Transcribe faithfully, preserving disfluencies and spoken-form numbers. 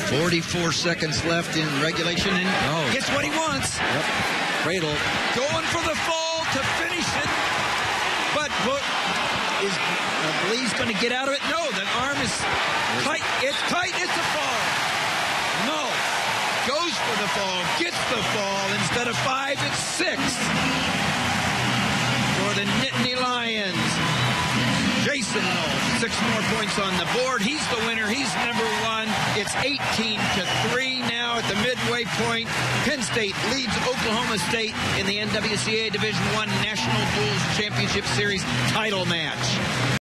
forty-four seconds left in regulation, and oh. gets what he wants. Yep. Cradle. Going for the fall to finish it. But, but is uh, Blees going to get out of it? No, the arm is tight. It's tight. It's a fall. No. Goes for the fall. Gets the fall. Instead of five, it's six. For the Nittany Lions. Jason Nolf, six more points on the board. He's the winner. He's number one. It's eighteen to three now at the midway point. Penn State leads Oklahoma State in the N W C A Division I National Duels Championship Series title match.